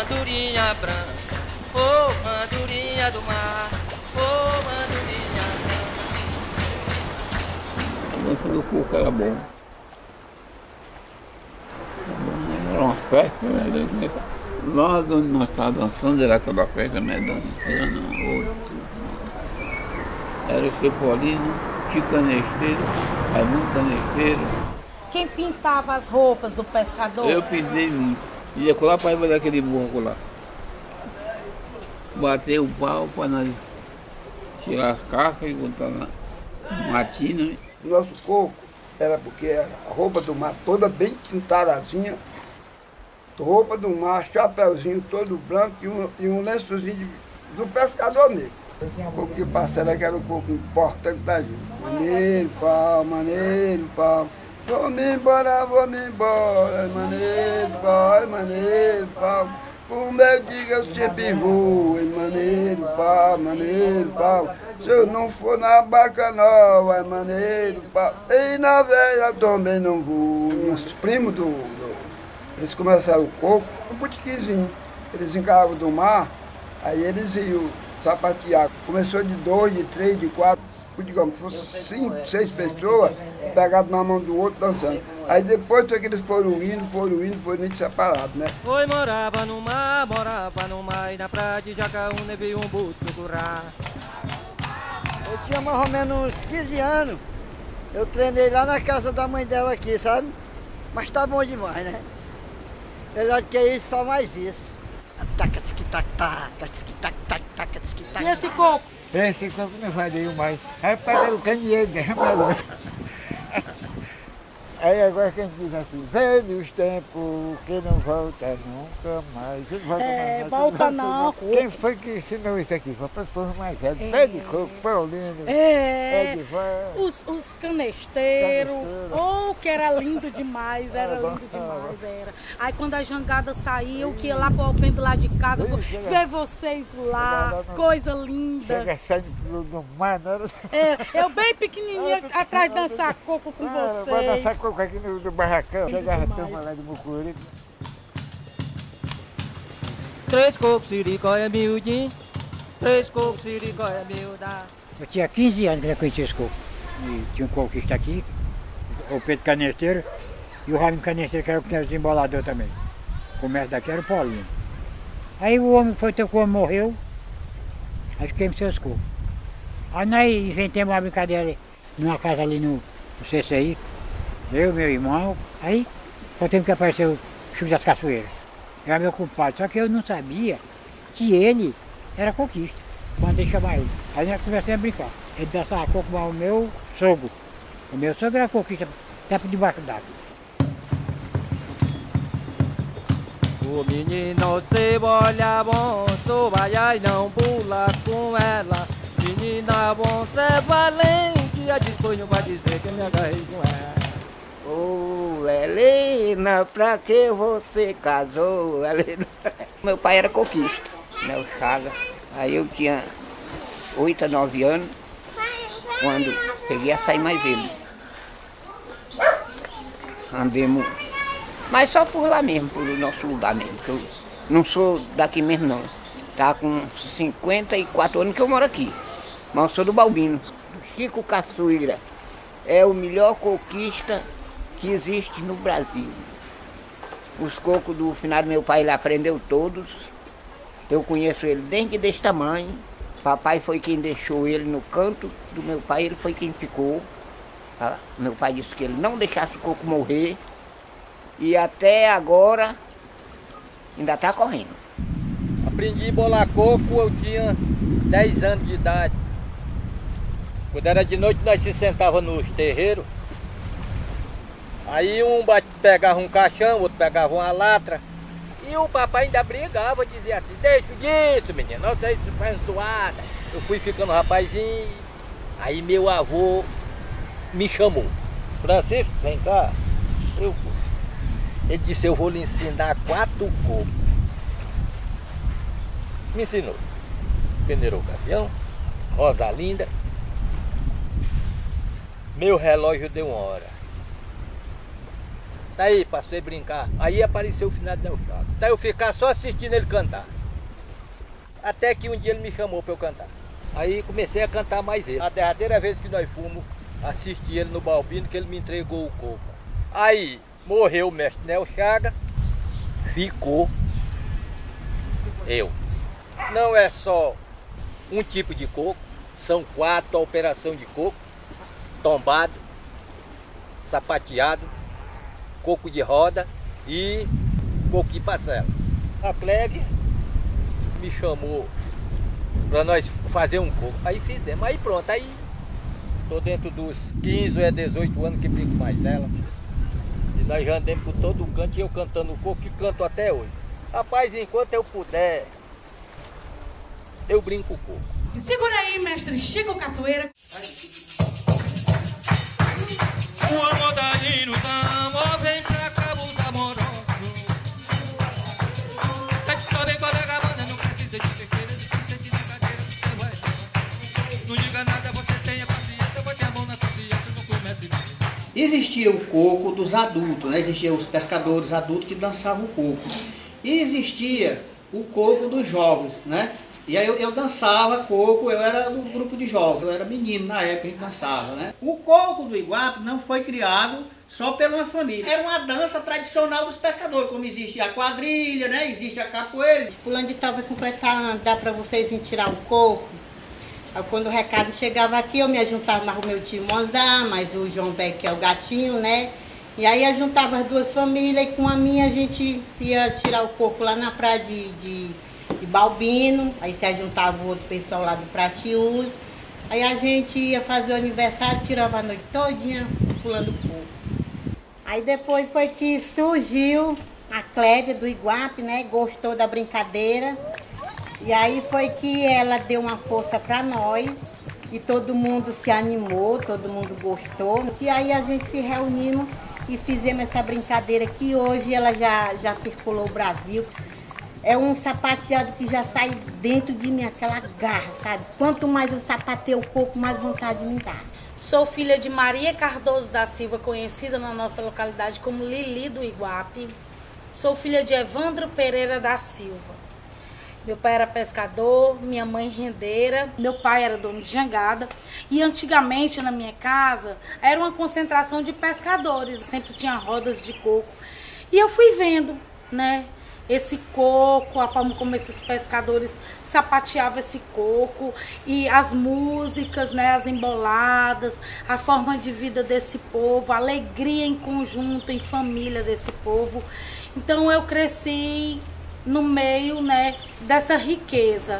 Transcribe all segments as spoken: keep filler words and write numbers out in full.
andorinha branca, ô andorinha do mar, ô andorinha branca. A dança do coco era bom. Era uma festa, né? Lá onde nós estávamos dançando era aquela festa medonha, era não, oito. Era o Cepolino, Chico Canesteiro, Raimundo Canesteiro. Quem pintava as roupas do pescador? Eu pintei muito. Ia colar para ir daquele burro lá. Bater o pau para nós tirar as cascas e botar na matina. Nosso coco era porque era a roupa do mar toda bem pintadazinha. Roupa do mar, chapéuzinho todo branco e um, e um lençozinho de, do pescador mesmo. O coco de parcela que era o coco importante da gente. Maneiro, pau, maneiro, pau. Vou-me embora, vou-me embora, maneiro, pau, maneiro, pau. O meu diga eu sempre vou, maneiro, pau, maneiro, pau. Se eu não for na barca nova, é maneiro, pau. E na velha também não vou. Os primos do, do eles começaram o coco, um botiquinzinho. Eles encaravam do mar, aí eles iam sapatear. Começou de dois, de três, de quatro, digamos, fosse cinco, seis pessoas, pegadas na mão do outro dançando. Aí depois foi que eles foram indo, foram indo, foram indo separados, né? Oi, morava no mar, morava no mar, e na praia de Jacaúna veio um boto procurar. Eu tinha mais ou menos uns quinze anos. Eu treinei lá na casa da mãe dela aqui, sabe? Mas tá bom demais, né? Melhor do que isso, só mais isso. E esse coco? Esse coco não valia mais. Aí pagaram o candeeiro, derramaram. Aí agora quem diz assim, velhos tempos que não volta nunca mais. Não volta É, mais, volta não. Quem foi que ensinou isso aqui? Foi para pessoas mais velhas. É. Pé de coco, Paulino, É, pé de vã. os, os canesteiros, Canesteiro. oh, que era lindo demais, era Ah, bom. lindo demais, era. Aí quando a jangada saiu, que ia lá para o alpendre lá de casa, Ih, chega- ver vocês lá, Chega lá no- coisa linda. Chega saindo do, do mar, não era? É, eu bem pequenininha atrás de dançar coco com Ah, Vai dançar vocês. coco aqui no, no barracão. Lindo Chegava a demais. turma lá de Mucuri. Três cocos, siricó é miudinho, três cocos, siricó é miúda. Eu tinha quinze anos que eu conhecia esse coco. E tinha um coquista aqui, o Pedro Canesteiro, e o Raimundo Canesteiro, que era o desembolador também. O comércio daqui era o Paulinho. Aí o homem foi ter que o homem morreu, aí fiquemos seus cocos. Aí nós inventamos uma brincadeira ali, numa casa ali no, no C C I, eu, meu irmão, aí só teve que aparecer o Chico das Caçoeiras. Era meu culpado, só que eu não sabia que ele era coquista, quando ele chamava ele. Aí nós começamos a brincar. Ele dançava coco com o meu sogro. O meu sogro era coquista, até por debaixo d'água. O menino cebola bom, sobaia e não pula com ela. Menina bom, cê valente, a depois não vai dizer que eu me agarrei com ela. Ô, Helena, pra que você casou, Helena? Meu pai era coquista, né, o Chaga. Aí eu tinha oito a nove anos, quando peguei a sair mais ele. Andemos, mas só por lá mesmo, por nosso lugar mesmo, que eu não sou daqui mesmo não. Tá com cinquenta e quatro anos que eu moro aqui, mas eu sou do Balbino. Chico Caçoeira é o melhor coquista que existe no Brasil. Os cocos do finado meu pai ele aprendeu todos. Eu conheço ele desde desse tamanho. Papai foi quem deixou ele no canto do meu pai, ele foi quem ficou. Ah, meu pai disse que ele não deixasse o coco morrer. E até agora ainda está correndo. Aprendi a bolar coco, eu tinha dez anos de idade. Quando era de noite nós se sentava nos terreiros. Aí um pegava um caixão, outro pegava uma latra. E o papai ainda brigava, dizia assim, deixa disso, menino, nós aí faz zoada. Eu fui ficando rapazinho, aí meu avô me chamou. Francisco, vem cá. Eu fui. Ele disse, eu vou lhe ensinar quatro cocos. Me ensinou. Peneirou Gavião, Rosalinda. Meu relógio deu uma hora. Tá aí, passei a brincar. Aí apareceu o finado Nel Chagas. Tá eu ficar só assistindo ele cantar. Até que um dia ele me chamou para eu cantar. Aí comecei a cantar mais ele. A derradeira vez que nós fomos assistir ele no Balbino, que ele me entregou o coco. Aí morreu o mestre Nel Chagas, ficou eu. Não é só um tipo de coco, são quatro operações de coco: tombado, sapateado, coco de roda e coco de parcela. A plebe me chamou para nós fazer um coco. Aí fizemos, aí pronto, aí tô dentro dos quinze ou dezoito anos que brinco mais ela. E nós já andamos por todo o canto e eu cantando o coco, que canto até hoje. Rapaz, enquanto eu puder, eu brinco o coco. Segura aí, mestre Chico Caçoeira. Uma modalha no campo, vem pra cá, buscar moroso. Tá de cabelo com a vagabanda, não quer dizer de pequena, você de brincadeira, você vai. Não diga nada, você tenha paciência, bote a mão na consciência, não comece nada. Existia o coco dos adultos, né? Existiam os pescadores adultos que dançavam o coco. E existia o coco dos jovens, né? E aí eu, eu dançava coco, eu era do grupo de jovens, eu era menino na época, a gente dançava, né? O coco do Iguape não foi criado só por uma família. Era uma dança tradicional dos pescadores, como existe a quadrilha, né? Existe a capoeira. Fulano de tal vai completar, dá para vocês irem tirar o coco. Aí quando o recado chegava aqui, eu me ajuntava mais o meu tio Mozart, mais o João Beck, que é o gatinho, né? E aí eu juntava as duas famílias e com a minha a gente ia tirar o coco lá na praia de, de, de Balbino. Aí se juntava o outro pessoal lá do Pratiús. Aí a gente ia fazer o aniversário, tirava a noite todinha pulando coco. Aí depois foi que surgiu a Clédia do Iguape, né? Gostou da brincadeira. E aí foi que ela deu uma força para nós. E todo mundo se animou, todo mundo gostou. E aí a gente se reuniu e fizemos essa brincadeira que hoje ela já, já circulou o Brasil. É um sapateado que já sai dentro de mim, aquela garra, sabe? Quanto mais eu sapateio o coco, mais vontade me dá. Sou filha de Maria Cardoso da Silva, conhecida na nossa localidade como Lili do Iguape. Sou filha de Evandro Pereira da Silva. Meu pai era pescador, minha mãe rendeira, meu pai era dono de jangada. E antigamente na minha casa era uma concentração de pescadores, sempre tinha rodas de coco. E eu fui vendo, né, esse coco, a forma como esses pescadores sapateavam esse coco, e as músicas, né, as emboladas, a forma de vida desse povo, a alegria em conjunto, em família desse povo. Então eu cresci no meio, né, dessa riqueza.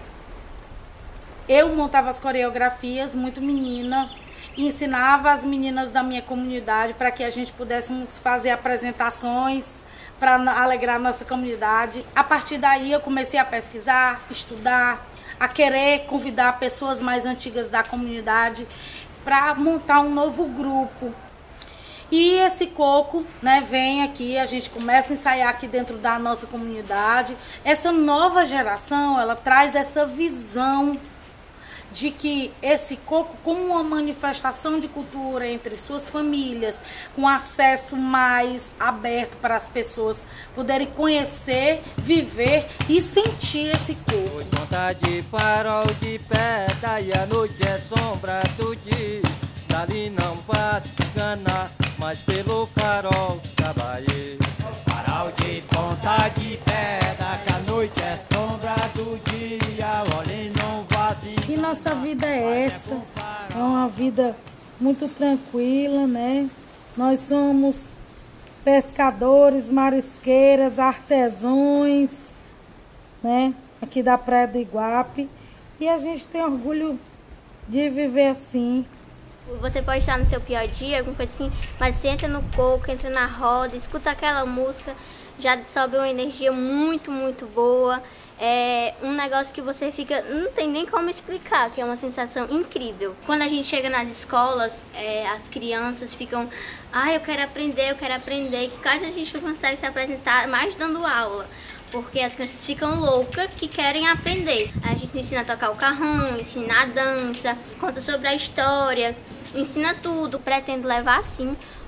Eu montava as coreografias muito menina e ensinava as meninas da minha comunidade para que a gente pudéssemos fazer apresentações para alegrar a nossa comunidade. A partir daí eu comecei a pesquisar, estudar, a querer convidar pessoas mais antigas da comunidade para montar um novo grupo. E esse coco, né, vem aqui, a gente começa a ensaiar aqui dentro da nossa comunidade. Essa nova geração, ela traz essa visão de que esse coco, como uma manifestação de cultura entre suas famílias, com acesso mais aberto para as pessoas poderem conhecer, viver e sentir esse coco. Ponta de farol de pedra e a noite é sombra do dia. Dali não passa enganar, mas pelo farol trabalhei. Farol de ponta de pedra, que a noite é sombra do dia, olhem não vazio. E nossa vida é essa, é uma vida muito tranquila, né? Nós somos pescadores, marisqueiras, artesãos, né? Aqui da Praia do Iguape. E a gente tem orgulho de viver assim. Você pode estar no seu pior dia, alguma coisa assim, mas você entra no coco, entra na roda, escuta aquela música, já sobe uma energia muito, muito boa. É um negócio que você fica, não tem nem como explicar, que é uma sensação incrível. Quando a gente chega nas escolas, é, as crianças ficam, ah, eu quero aprender, eu quero aprender, que quase a gente não consegue se apresentar mais dando aula. Porque as crianças ficam loucas que querem aprender. A gente ensina a tocar o carrão, ensina a dança, conta sobre a história, ensina tudo. Pretendo levar, sim,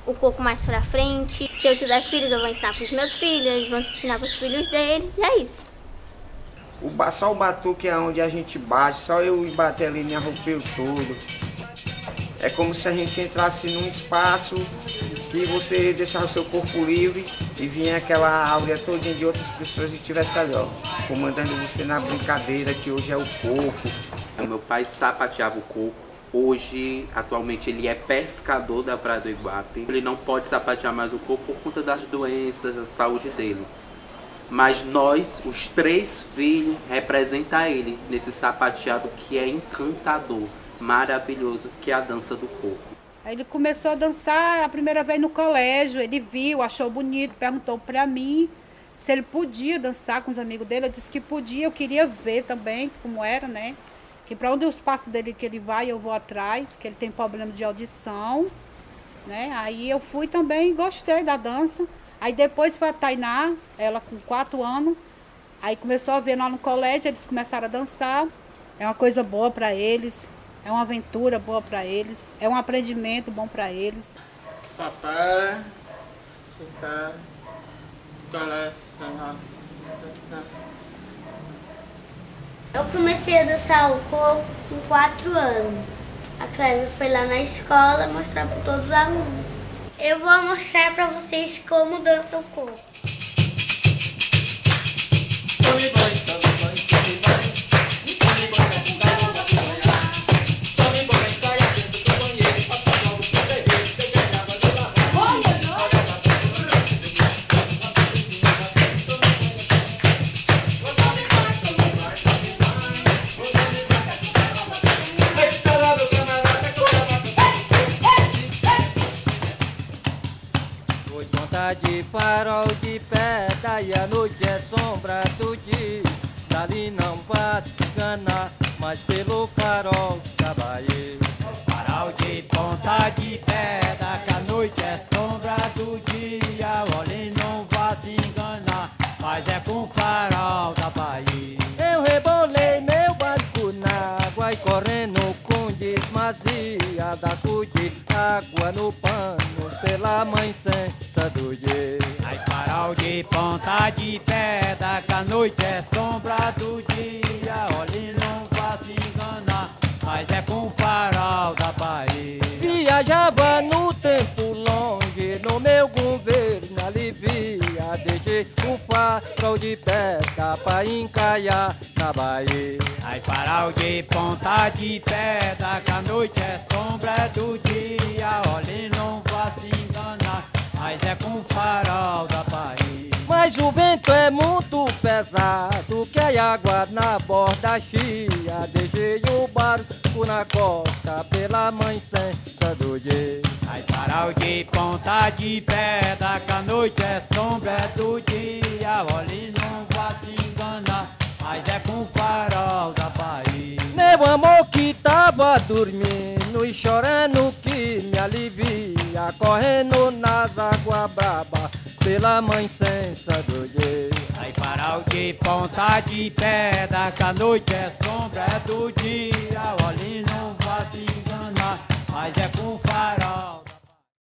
o coco mais pra frente. Se eu tiver filhos, eu vou ensinar pros meus filhos, eles vão ensinar pros filhos deles, e é isso. O, só o batuque é onde a gente bate, só eu ir bater ali me arrupio todo. É como se a gente entrasse num espaço que você deixar o seu corpo livre e vinha aquela áurea todinha de outras pessoas e estivesse ali, ó, comandando você na brincadeira que hoje é o coco. O meu pai sapateava o coco. Hoje, atualmente, ele é pescador da Praia do Iguape. Ele não pode sapatear mais o coco por conta das doenças, da saúde dele. Mas nós, os três filhos, representamos ele nesse sapateado que é encantador, maravilhoso, que é a dança do coco. Aí ele começou a dançar a primeira vez no colégio, ele viu, achou bonito, perguntou para mim se ele podia dançar com os amigos dele. Eu disse que podia, eu queria ver também como era, né? Que para onde os passos dele que ele vai, eu vou atrás, que ele tem problema de audição, né? Aí eu fui também e gostei da dança. Aí depois foi a Tainá, ela com quatro anos, aí começou a ver lá no colégio, eles começaram a dançar. É uma coisa boa para eles, é uma aventura boa para eles, é um aprendimento bom para eles. Papai, ficar, eu comecei a dançar o coco com quatro anos. A Clévia foi lá na escola mostrar para todos os alunos. Eu vou mostrar para vocês como dança o coco. De farol de pedra e a noite é sombra do dia. Dali não vai se enganar, mas pelo farol da Bahia. Farol de ponta de pedra, que a noite é sombra do dia. Olhe, não vai se enganar, mas é com o farol da Bahia. Eu rebolei meu barco na água e correndo com desmazia da cude, água no pano pela mãe sensa do dia. Ai, farol de ponta de pedra, que a noite é sombra do dia. Olhe, não vai se enganar, mas é com o farol da Bahia. Viajava no tempo longe, no meu governo alivia. Deixei o farol de pedra pra encalhar na Bahia. Ai, farol de ponta de pedra, que a noite é sombra do dia. Olhe, não vai se enganar, mas é com o farol da Bahia. Mas o vento é muito pesado, que a água na borda chia. Deixei o barco na costa pela mãe sensa do dia. Ai, farol de ponta de pedra, que a noite é sombra do dia. Olhe, não vai se enganar, mas é com o farol da Bahia. Meu amor que tava dormindo e chorando que me alivia, correndo nas águas brabas pela mãe sensa do dia. Ai, farol de ponta de pedra, que a noite é sombra do dia. Olhe, não vai se enganar, mas é com